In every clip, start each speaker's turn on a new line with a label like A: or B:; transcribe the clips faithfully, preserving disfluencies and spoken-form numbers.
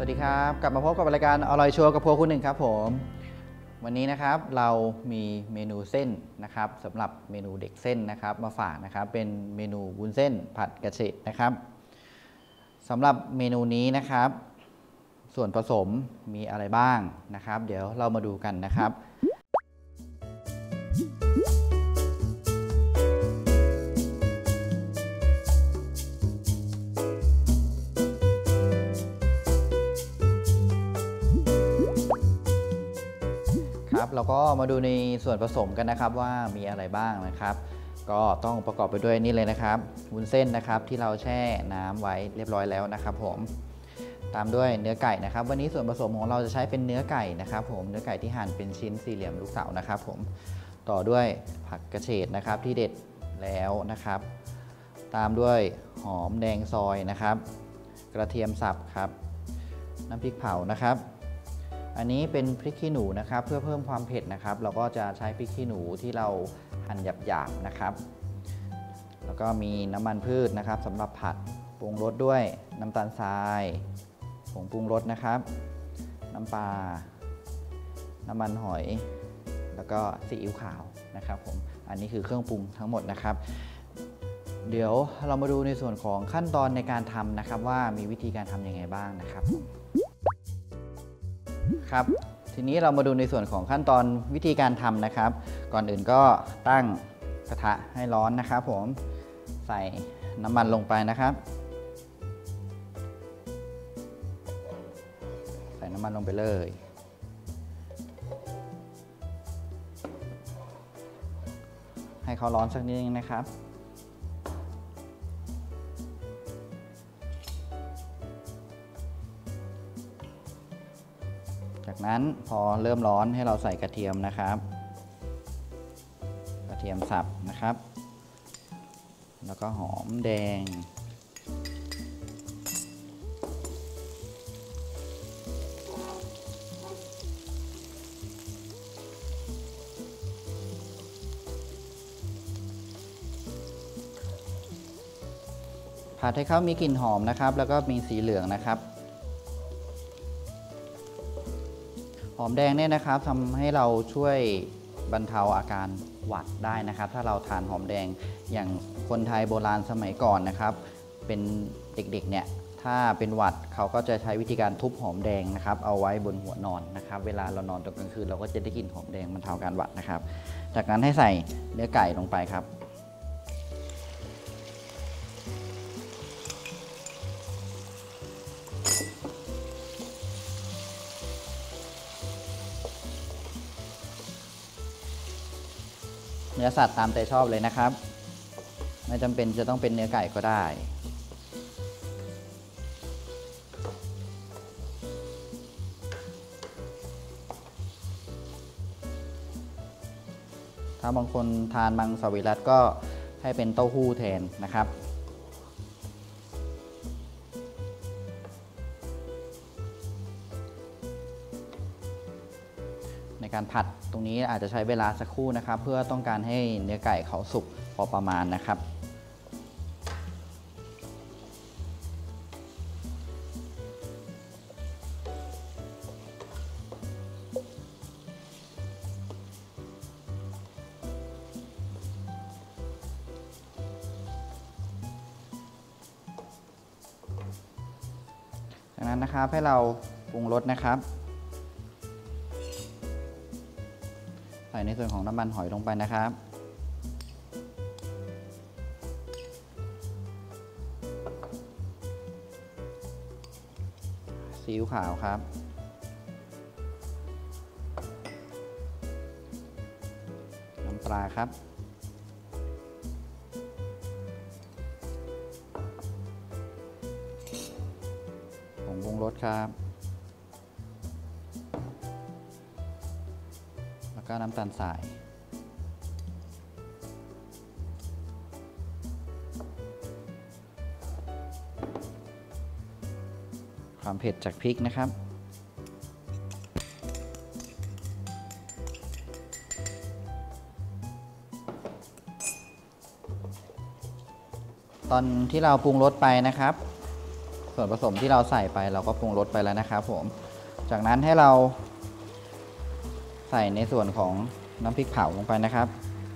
A: วัสดีครับกลับมาพบกับรายการอร่อยชัวร์กับพวกคุณหนึ่งครับผมวันนี้นะครับเรามีเมนูเส้นนะครับสำหรับเมนูเด็กเส้นนะครับมาฝากนะครับเป็นเมนูวุ้นเส้นผัดกระเฉดนะครับสำหรับเมนูนี้นะครับส่วนผสมมีอะไรบ้างนะครับเดี๋ยวเรามาดูกันนะครับครับเราก็มาดูในส่วนผสมกันนะครับว่ามีอะไรบ้างนะครับก็ต้องประกอบไปด้วยนี่เลยนะครับวุ้นเส้นนะครับที่เราแช่น้ำไว้เรียบร้อยแล้วนะครับผมตามด้วยเนื้อไก่นะครับวันนี้ส่วนผสมของเราจะใช้เป็นเนื้อไก่นะครับผมเนื้อไก่ที่หั่นเป็นชิ้นสี่เหลี่ยมลูกเต๋านะครับผมต่อด้วยผักกระเฉดนะครับที่เด็ดแล้วนะครับตามด้วยหอมแดงซอยนะครับกระเทียมสับครับน้ำพริกเผานะครับอันนี้เป็นพริกขี้หนูนะครับเพื่อเพิ่มความเผ็ดนะครับเราก็จะใช้พริกขี้หนูที่เราหั่นหยาบๆนะครับแล้วก็มีน้ำมันพืชนะครับสำหรับผัดปรุงรสด้วยน้ำตาลทรายผงปรุงรสนะครับน้ำปลาน้ำมันหอยแล้วก็ซีอิ๊วขาวนะครับผมอันนี้คือเครื่องปรุงทั้งหมดนะครับเดี๋ยวเรามาดูในส่วนของขั้นตอนในการทำนะครับว่ามีวิธีการทำยังไงบ้างนะครับครับทีนี้เรามาดูในส่วนของขั้นตอนวิธีการทำนะครับก่อนอื่นก็ตั้งกระทะให้ร้อนนะครับผมใส่น้ำมันลงไปนะครับใส่น้ำมันลงไปเลยให้เขาร้อนสักนิดนึงนะครับจากนั้นพอเริ่มร้อนให้เราใส่กระเทียมนะครับกระเทียมสับนะครับแล้วก็หอมแดงผัดให้เขามีกลิ่นหอมนะครับแล้วก็มีสีเหลืองนะครับหอมแดงเนี่ยนะครับทำให้เราช่วยบรรเทาอาการหวัดได้นะครับถ้าเราทานหอมแดงอย่างคนไทยโบราณสมัยก่อนนะครับเป็นเด็กๆเนี่ยถ้าเป็นหวัดเขาก็จะใช้วิธีการทุบหอมแดงนะครับเอาไว้บนหัวนอนนะครับเวลาเรานอนตอนกลางคืนเราก็จะได้กลิ่นหอมแดงบรรเทาการหวัดนะครับจากนั้นให้ใส่เนื้อไก่ลงไปครับเนื้อสัตว์ตามใจชอบเลยนะครับไม่จำเป็นจะต้องเป็นเนื้อไก่ก็ได้ถ้าบางคนทานมังสวิรัติก็ให้เป็นเต้าหู้แทนนะครับในการผัดตรงนี้อาจจะใช้เวลาสักครู่นะครับเพื่อต้องการให้เนื้อไก่เขาสุกพอประมาณนะครับจากนั้นนะครับให้เราปรุงรสนะครับใส่ในส่วนของน้ำมันหอยลงไปนะครับซีอิ๊วขาวครับน้ำปลาครับผงปรุงรสครับแล้วก็น้ำตาลทรายความเผ็ดจากพริกนะครับตอนที่เราปรุงรสไปนะครับส่วนผสมที่เราใส่ไปเราก็ปรุงรสไปแล้วนะครับผมจากนั้นให้เราใส่ในส่วนของน้ำพริกเผาลงไปนะครับ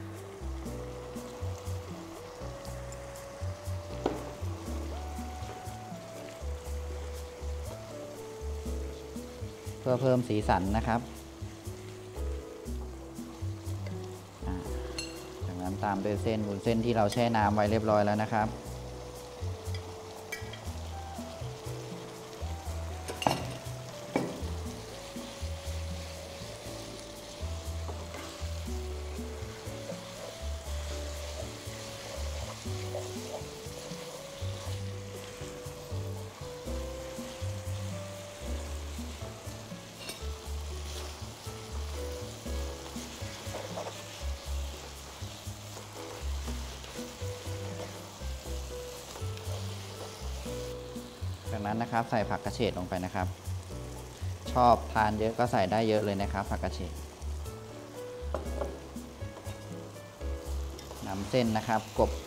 A: เพื่อเพิ่มสีสันนะครับจากนั้นตามด้วยเส้นวุ้นเส้นที่เราแช่น้ำไว้เรียบร้อยแล้วนะครับจากนั้นนะครับใส่ผักกระเฉดลงไปนะครับชอบทานเยอะก็ใส่ได้เยอะเลยนะครับผักกระเฉดนำเส้นนะครับกบ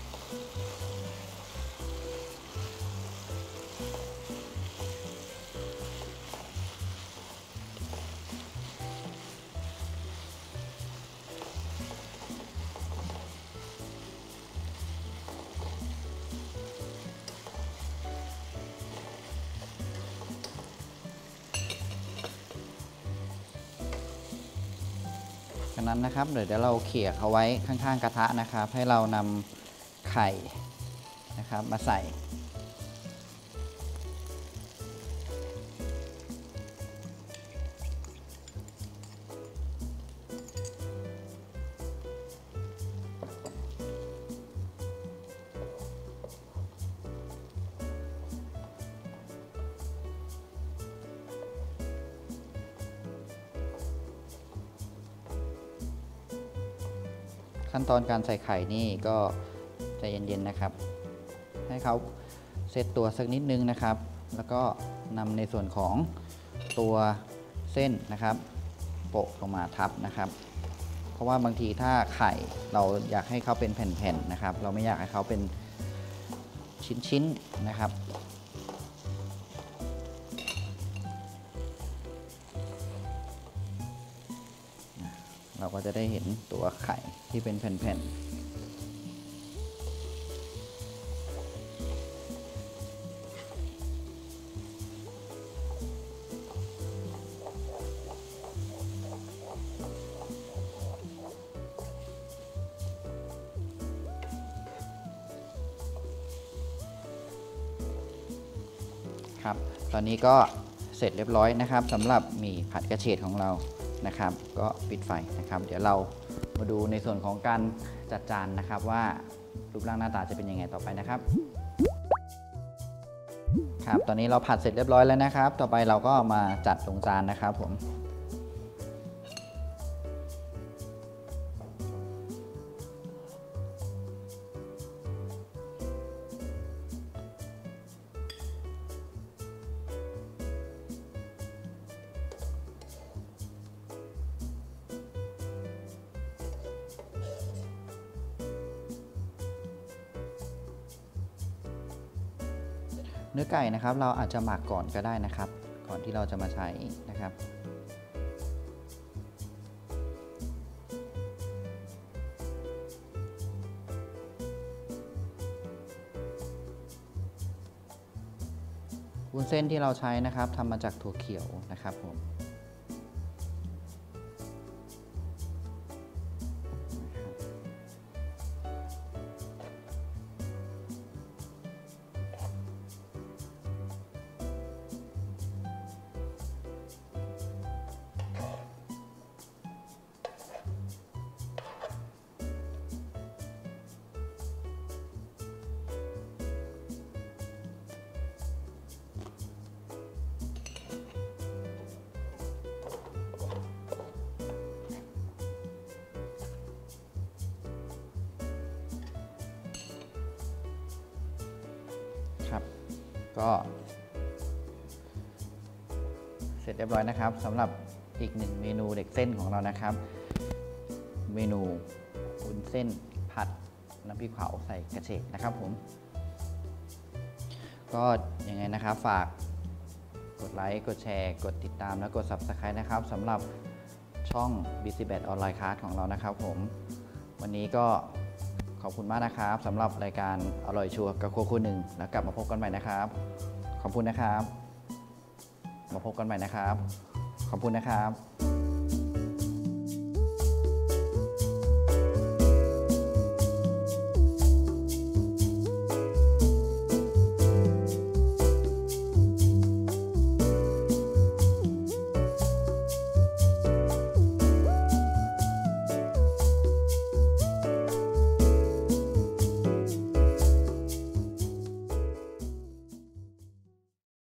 A: จากนั้นนะครับเดี๋ยวเราเขี่ยเขาไว้ข้างๆกระทะนะครับให้เรานำไข่นะครับมาใส่ขั้นตอนการใส่ไข่นี่ก็ใจเย็นๆนะครับให้เขาเซตตัวสักนิดนึงนะครับแล้วก็นำในส่วนของตัวเส้นนะครับโปะลงมาทับนะครับเพราะว่าบางทีถ้าไข่เราอยากให้เขาเป็นแผ่นๆนะครับเราไม่อยากให้เขาเป็นชิ้นๆนะครับเราก็จะได้เห็นตัวไข่ที่เป็นแผ่นๆครับตอนนี้ก็เสร็จเรียบร้อยนะครับสำหรับหมี่ผัดกระเฉดของเรานะครับก็ปิดไฟนะครับเดี๋ยวเรามาดูในส่วนของการจัดจานนะครับว่ารูปร่างหน้าตาจะเป็นยังไงต่อไปนะครับครับตอนนี้เราผัดเสร็จเรียบร้อยแล้วนะครับต่อไปเราก็มาจัดลงจานนะครับผมเนื้อไก่นะครับเราอาจจะหมักก่อนก็ได้นะครับก่อนที่เราจะมาใช้นะครับวุ้นเส้นที่เราใช้นะครับทำมาจากถั่วเขียวนะครับผมครับก็เสร็จเรียบร้อยนะครับสำหรับอีกหนึ่งเมนูเด็กเส้นของเรานะครับเมนูวุ้นเส้นผัดน้ำพริกเผาใส่กระเฉดนะครับผมก็ยังไงนะครับฝากกดไลค์กดแชร์กดติดตามและกด ซับสไครบ์ นะครับสำหรับช่อง บี ซี แบด ออนไลน์คลาสของเรานะครับผมวันนี้ก็ขอบคุณมากนะครับสำหรับรายการอร่อยชัวร์กับครัวครัวหนึ่งแล้วกลับมาพบกันใหม่นะครับขอบคุณนะครับมาพบกันใหม่นะครับขอบคุณนะครับ